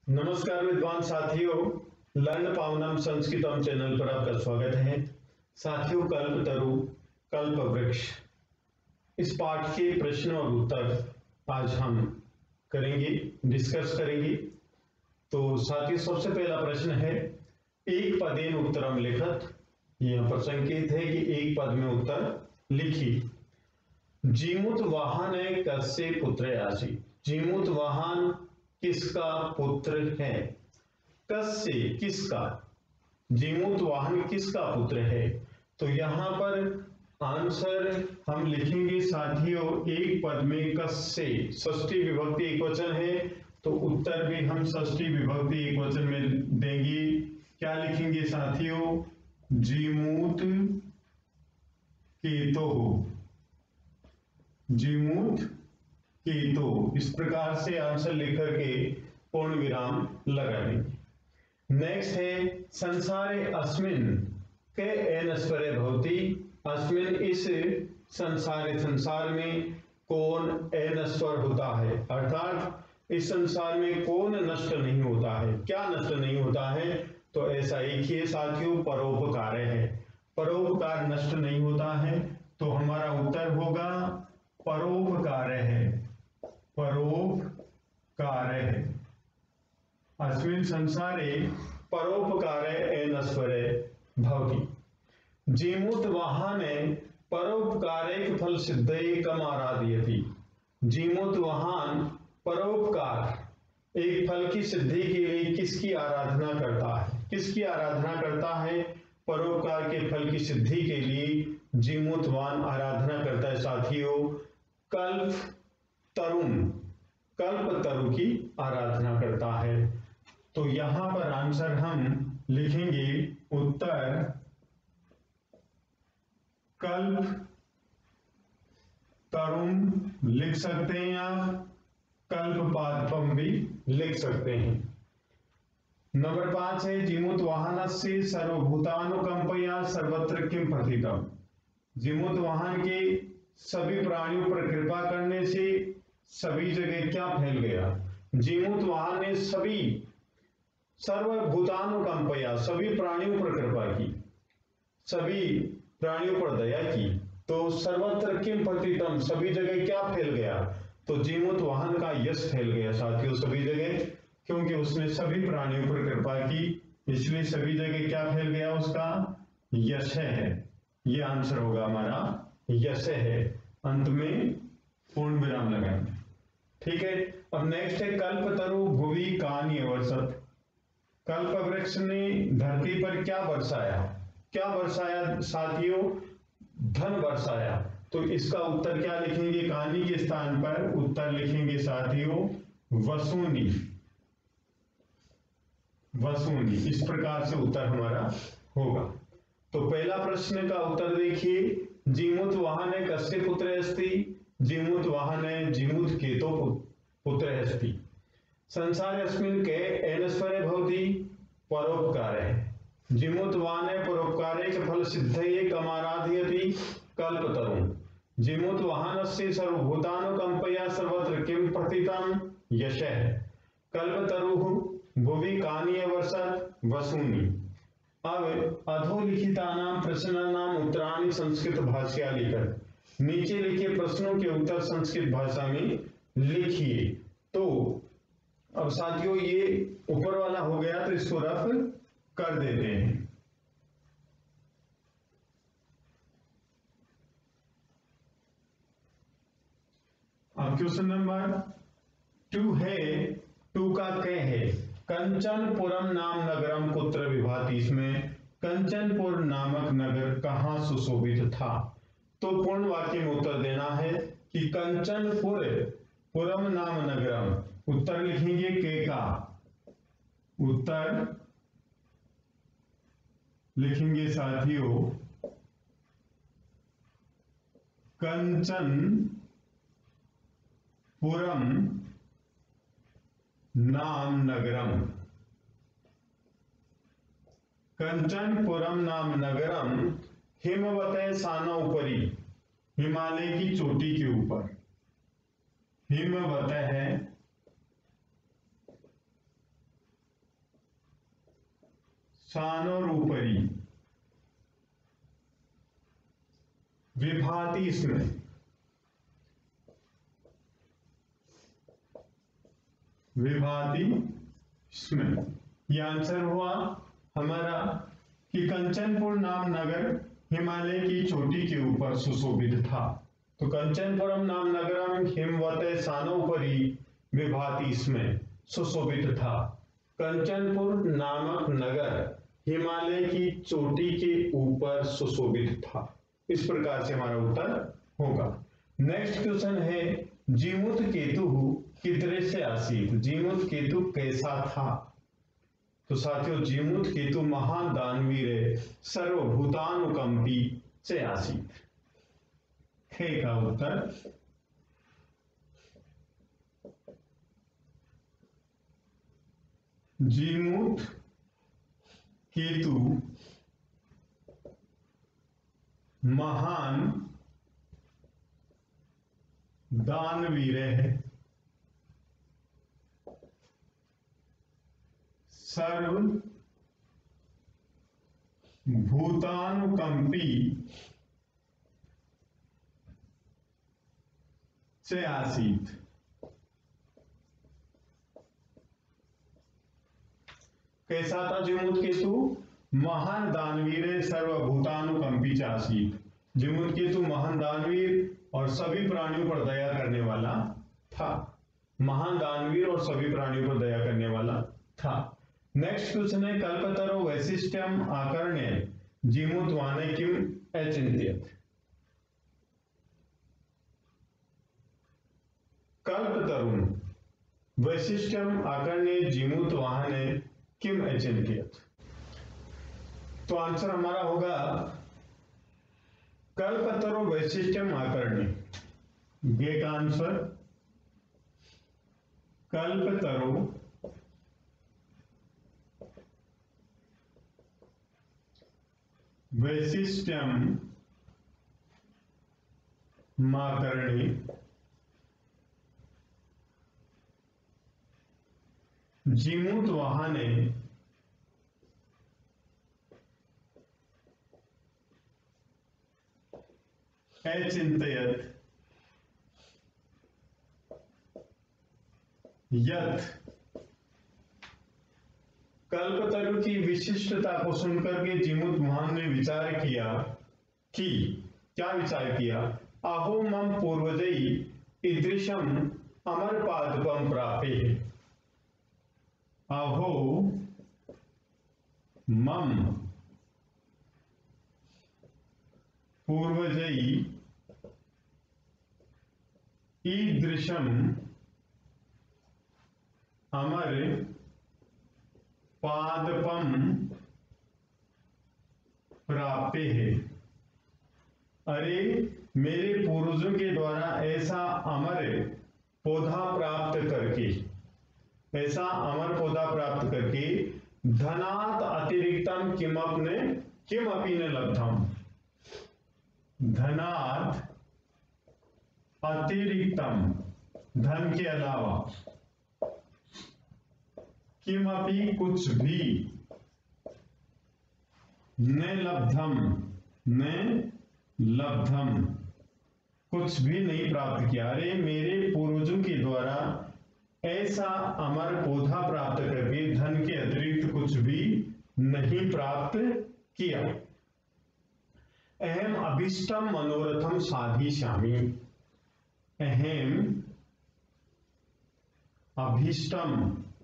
नमस्कार विद्वान साथियों, लर्न पावनम संस्कृतम चैनल पर आपका स्वागत है। साथियों, कल्पतरु कल्प वृक्ष इस पाठ के प्रश्न और उत्तर आज हम डिस्कस करेंगे। तो साथियों, सबसे पहला प्रश्न है, एक पदेन उत्तरम लिखत। यहाँ पर संकेत है कि एक पद में उत्तर लिखी। जीमूत वाहन है कस्य पुत्र आसी। जीमूत वाहन किसका पुत्र है? कस्य किसका? जीमूत वाहन किसका पुत्र है? तो यहां पर आंसर हम लिखेंगे साथियों, एक पद में कस्य, षष्ठी विभक्ति एकवचन है तो उत्तर भी हम षष्ठी विभक्ति एकवचन में देंगे। क्या लिखेंगे साथियों? जीमूत केतो। जीमूत केतो, इस प्रकार से आंसर लिख करके पूर्ण विराम लगा देंगे। नेक्स्ट है, संसारे अस्मिन के एनस्वरे भवति। अस्मिन इस संसार में कौन एनस्वर होता है, अर्थात इस संसार में कौन नष्ट नहीं होता है। क्या नष्ट नहीं होता है? तो ऐसा एक ही साथियों, परोपकार है। परोपकार नष्ट नहीं होता है तो हमारा उत्तर होगा परोपकार है। परोपकार है। अस्मिन् संसारे परोपकारे एनस्वरे भवति। जीमूत वाहने परोपकारेक फल सिद्धयेकम आराधयति। जीमूत वाहन परोपकार एक फल की सिद्धि के लिए किसकी आराधना करता है? किसकी आराधना करता है? परोपकार के फल की सिद्धि के लिए जीमूत वाहन आराधना करता है साथियों, कल्प तरु की आराधना करता है। तो यहां पर आंसर हम लिखेंगे उत्तर कल्प तरुम लिख सकते हैं आप, कल्प पादपम भी लिख सकते हैं। नंबर 5 है, जीमूत वाहनस्य सर्वभूतानुकंपया सर्वत्र किम प्रथितम। जीमूत वाहन के सभी प्राणियों पर कृपा करने से सभी जगह क्या फैल गया? जीमूत वाहन ने सभी सर्वभूतानुकंपया सभी प्राणियों पर कृपा की, सभी प्राणियों पर दया की। तो सर्वत्र किम प्रतितम, सभी जगह क्या फैल गया? तो जीमूत वाहन का यश फैल गया साथियों सभी जगह, क्योंकि उसने सभी प्राणियों पर कृपा की, इसलिए सभी जगह क्या फैल गया? उसका यश है। ये आंसर होगा हमारा यश है। अंत में पूर्ण विराम लगाएंगे। ठीक है। अब नेक्स्ट है, कल्पतरु भुवि कानि अवर्षत। कल्प वृक्ष ने धरती पर क्या बरसाया? क्या बरसाया साथियों? धन बरसाया। तो इसका उत्तर क्या लिखेंगे? कानी के स्थान पर उत्तर लिखेंगे साथियों वसूनी। वसूनी, इस प्रकार से उत्तर हमारा होगा। तो पहला प्रश्न का उत्तर देखिए, जीमूत वाहन है कस्य पुत्र अस्ति। जीमूत वाहन है जीमूत केतो पुत्र अस्ति। संसार अस्मिन् के एनस्वरे भवति, परोपकार है। जीमूत वाहन है परोपकारे के फल सिद्धये कमाराधयति, कल्पतरुम्। जीमूत वाहनस्य सर्वभूतानुकंपया सर्वत्र किम प्रतितम, यशः। कल्पतरुः भुवि कानि अवर्षत, वसूनि। अब अधोलिखितानां प्रश्नानां उत्तराणि संस्कृत भाषया लिखत। नीचे लिखे प्रश्नों के उत्तर संस्कृत भाषा में लिखिए। तो अब साथियों ये ऊपर वाला हो गया तो इसको रफ कर देते हैं। अब क्वेश्चन नंबर 2 है, 2 का क है, कंचनपुरम नाम नगरम कुत्र विभाति। इसमें कंचनपुर नामक नगर कहां सुशोभित था? तो पूर्ण वाक्य में उत्तर देना है कि कंचनपुर पुरम नाम नगरम। उत्तर लिखेंगे के का, उत्तर लिखेंगे साथियों कंचनपुरम नाम नगरम। कंचनपुरम नाम नगरम हिमवतय साना उपरी, हिमालय की चोटी के ऊपर। हिमवतः सानोरूपरी विभाति स्म। विभाति स्म। यह आंसर हुआ हमारा कि कंचनपुर नाम नगर हिमालय की चोटी के ऊपर सुशोभित था। तो कंचनपुरम नाम नगरम हिमवते सानोपरि विभाति स्म, सुशोभित था। कंचनपुर नामक नगर हिमालय की चोटी के ऊपर सुशोभित था। इस प्रकार से हमारा उत्तर होगा। नेक्स्ट क्वेश्चन है जीमूत केतु कितने से आसीत। जीमूत केतु कैसा था? तो साथियों जीमूत केतु महान दानवीर सर्वभूतानुकंपी से आसीत। हे का उत्तर जीमूत केतु महान दानवीर सर्व भूतानुकंपी से आसीत। कैसा था जीमूत केतु? महान दानवीर सर्वभूतानुकंपी से आसीत। जीमूत केतु महान दानवीर और सभी प्राणियों पर दया करने वाला था। महान दानवीर और सभी प्राणियों पर दया करने वाला था। नेक्स्ट क्वेश्चन है कल्पतरो वैशिष्ट्यम आकर्ण्य जीमूतवाने किम अचिंत्यत। कल्पतरुण वैशिष्ट्यम आकर्ण्य जीमूतवाहने किम अचिंत्यत। तो आंसर हमारा होगा कल्पतरो वैशिष्ट्यम आकर्ण्य। ये का आंसर कल्पतरो वैशिष्ट्यम माकर्ण्य जीमूतवाहने अचिंत्यत यत्। कल्पतरु की विशिष्टता को सुनकर के जीमूतवाहन ने विचार किया कि क्या विचार किया? अहो मम पूर्वजई ईदृशम अमरपादपम प्रापे। अहो मम पूर्वजई ईदृशम अमर पादपम प्राप्य है। अरे मेरे पूर्वजों के द्वारा ऐसा अमर पौधा प्राप्त करके, ऐसा अमर पौधा प्राप्त करके धनात् अतिरिक्तम किमपि न लब्धम। धनात् अतिरिक्तम धन के अलावा किमपि कुछ भी न लब्धम कुछ भी नहीं प्राप्त किया। अरे मेरे पूर्वजों के द्वारा ऐसा अमर पौधा प्राप्त करके धन के अतिरिक्त कुछ भी नहीं प्राप्त किया। अहम अभीष्टम मनोरथम साधिष्यामि। अहम अभीष्टम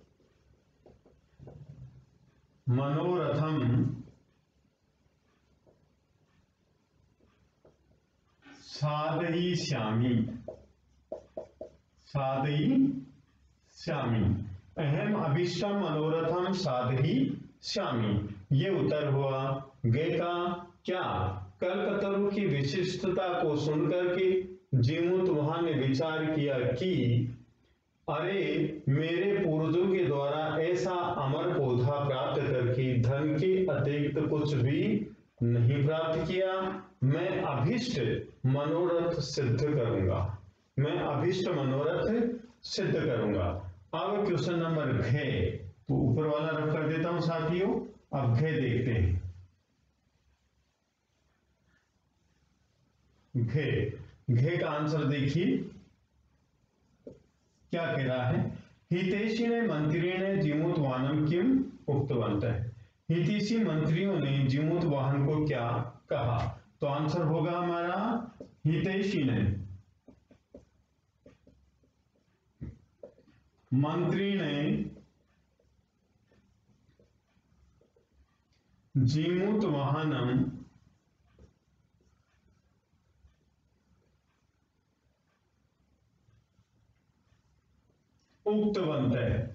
मनोरथम साधयिष्यामि। अहम अभीष्टम मनोरथम साधयिष्यामि। ये उत्तर हुआ गे का। क्या? कल्पतरु की विशिष्टता को सुनकर के जीमूतवाहन ने विचार किया कि अरे मेरे पूर्वजों के द्वारा ऐसा अमर पौधा प्राप्त करके धन के अतिरिक्त कुछ भी नहीं प्राप्त किया। मैं अभीष्ट मनोरथ सिद्ध करूंगा। मैं अभीष्ट मनोरथ सिद्ध करूंगा। अब क्वेश्चन नंबर 6 तो ऊपर वाला रफ कर देता हूं साथियों। अब घे देखते हैं। घे घे का आंसर देखिए क्या कह रहा है। हितैषिणे मंत्रिणे जीमूतवाहनम किम उक्तवन्तः। हितैषी मंत्रियों ने जीमूतवाहन को क्या कहा? तो आंसर होगा हमारा हितैषिणे मंत्री ने जीमूतवाहनम उक्तवन्तः।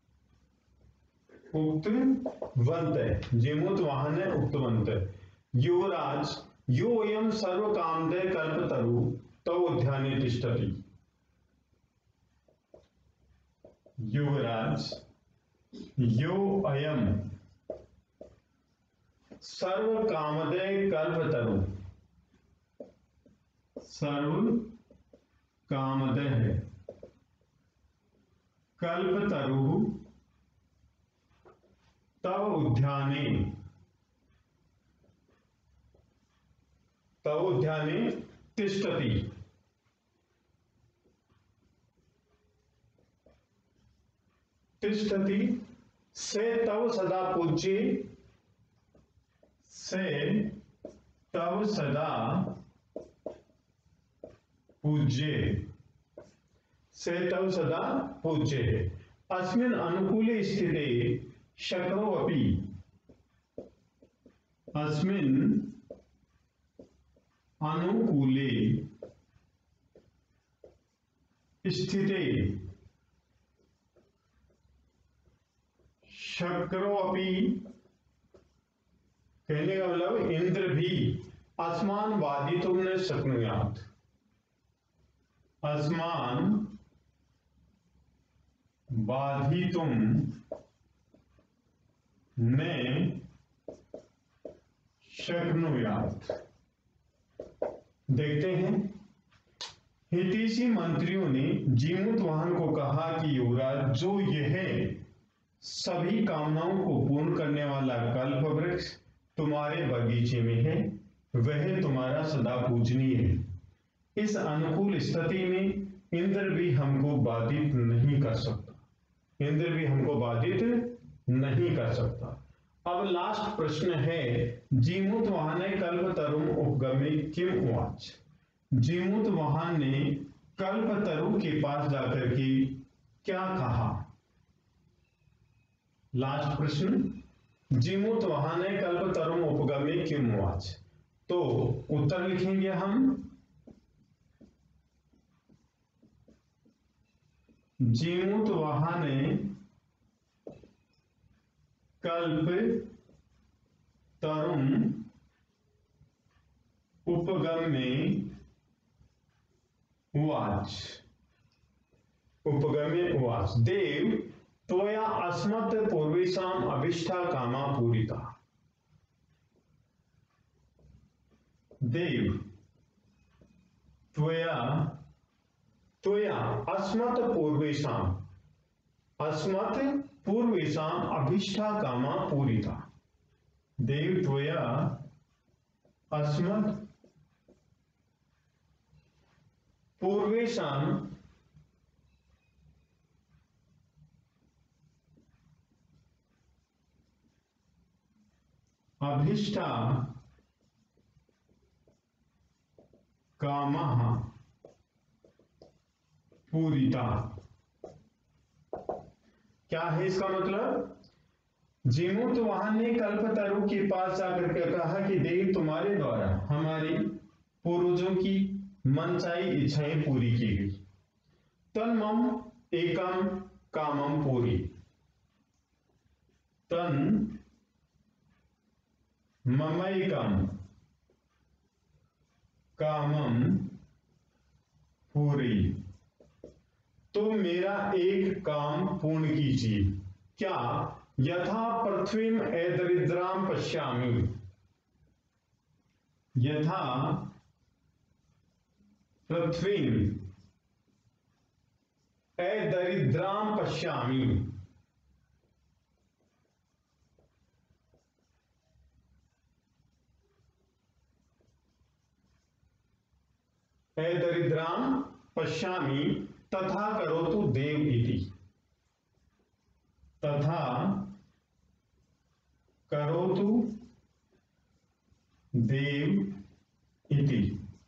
जीमूतवाहन उक्तवन्तः। युवराज यो अयं सर्वकामदे कल्पतरु तौ उद्याने तिष्ठति। युवराज यो अयं सर्वकामदे कल्पतरु, सर्वकामदे कल्पतरु तव उद्याने तिष्ठति। तिष्ठति से तव सदा पूज्ये, से तव सदा पूज्ये, से तव सदा पूज्ये। अस्मिन् अनुकूले स्थिते शक्रो अपि, अस्मिन् अनुकूले स्थिते शक्रो अपि, कहने का मतलब इंद्र भी अस्मान बाधितुम न शक्नुयात्, अस्मान बाधितुम न शक्नुयात्। देखते हैं, हितैषी मंत्रियों ने जीमूतवाहन को कहा कि युवराज, जो यह सभी कामनाओं को पूर्ण करने वाला कल्प वृक्ष तुम्हारे बगीचे में है, वह तुम्हारा सदा पूजनीय है। इस अनुकूल स्थिति में इंद्र भी हमको बाधित नहीं कर सकता, इंद्र भी हमको बाधित नहीं कर सकता। अब लास्ट प्रश्न है, जीमूतवाहने कल्पतरुम उपगमे किम उवाच। जीमूतवाहन ने कल्पतरु के पास जाकर के क्या कहा? लास्ट प्रश्न, जीमूतवाहने कल्पतरुम उपगमे किम उवाच। तो उत्तर लिखेंगे हम, जीमूतवाहने कल्पतरुम उपगमे उवाच, उपगमे उवाच। देव त्वया अस्मत् पूर्वेषाम् अभीष्टा कामा पूरिता। देव त्वया अस्मत् पूर्वेषाम् अभीष्टा कामा पूरिता। देव त्वया अस्मत् पूर्वेषाम् अभीष्टा कामः पूरिता। क्या है इसका मतलब? जीमूतवाहन ने कल्पतरु के पास जाकर के कहा कि देव, तुम्हारे द्वारा हमारी पूर्वजों की मनचाही इच्छाएं पूरी की गई। तन्मम एकम कामम पूरी, तन ममैकम कामम पूरी। तो मेरा एक काम पूर्ण कीजिए। क्या? यथा पृथ्वीम ऐदरिद्राम पश्यामि, यथा पृथ्वीम ऐदरिद्राम पश्यामि, हे दरिद्रां पश्यामि तथा करोतु देव इति। तथा करोतु देव इति।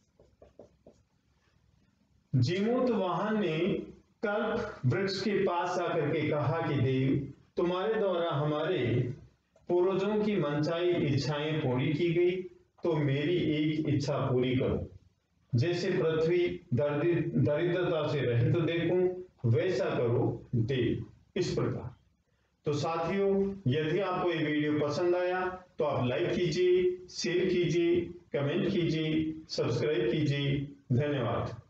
जीमूतवाहन ने कल्प वृक्ष के पास आकर के कहा कि देव, तुम्हारे द्वारा हमारे पूर्वजों की मनचाही इच्छाएं पूरी की गई, तो मेरी एक इच्छा पूरी करो। जैसे पृथ्वी दरिद्रता से रहित देखूं, वैसा करो देव। इस प्रकार। तो साथियों, यदि आपको ये वीडियो पसंद आया तो आप लाइक कीजिए, शेयर कीजिए, कमेंट कीजिए, सब्सक्राइब कीजिए। धन्यवाद।